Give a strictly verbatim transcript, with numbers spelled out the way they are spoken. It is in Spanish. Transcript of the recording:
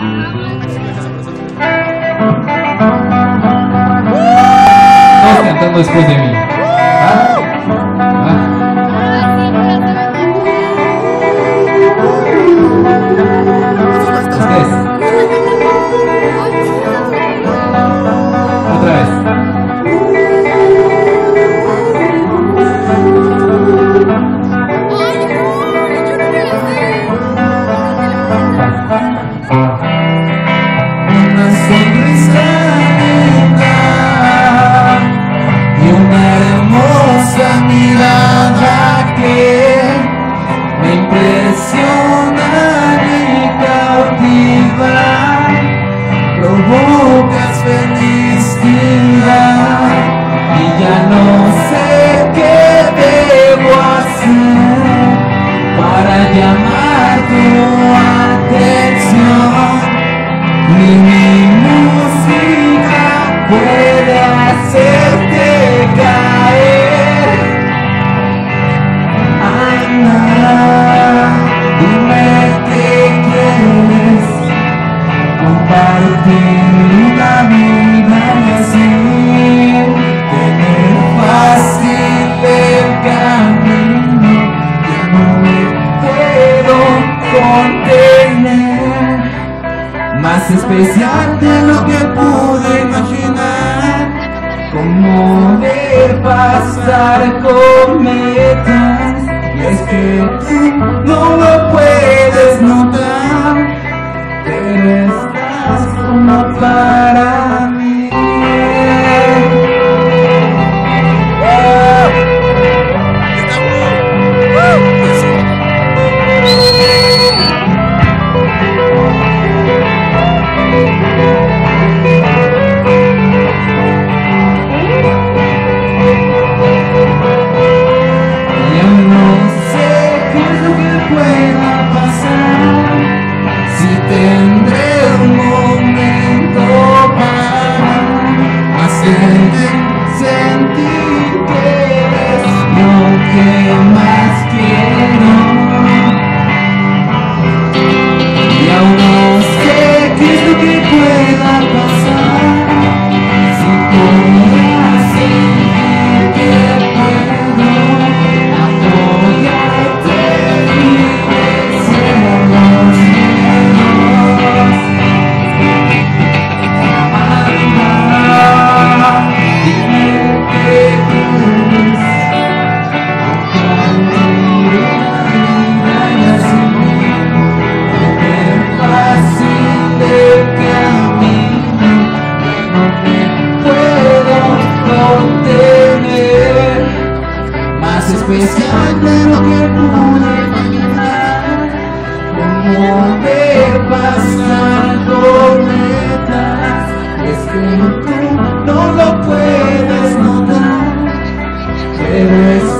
Todos cantando después de mí. ¿Ah? ¿Ah? Ustedes. Otra vez. Una sonrisa linda y una hermosa mirada que me impresiona y cautiva. Provocas felicidad y ya no sé qué debo hacer para llamar tu atención. Ni mi música puede hacerte caer. Anda, dime que quieres compartir una vida y así tener fácil el camino. Ya no me puedo contener. Más especial de lo que pude imaginar, como de pasar cometas. Y es que tú no lo puedes notar, pero estás como para mí. Sentir que eres lo que más quiero y aún no sé qué es lo que pueda pasar. Si pudieras sentir que puedo apoyarte y vencer los miedos. Dime que quieres compartir una vida y así tener fácil el camino. No me puedo contener. Más especial de lo que pude imaginar, como de pasar tormentas. Es que tú no lo puedes notar, pero es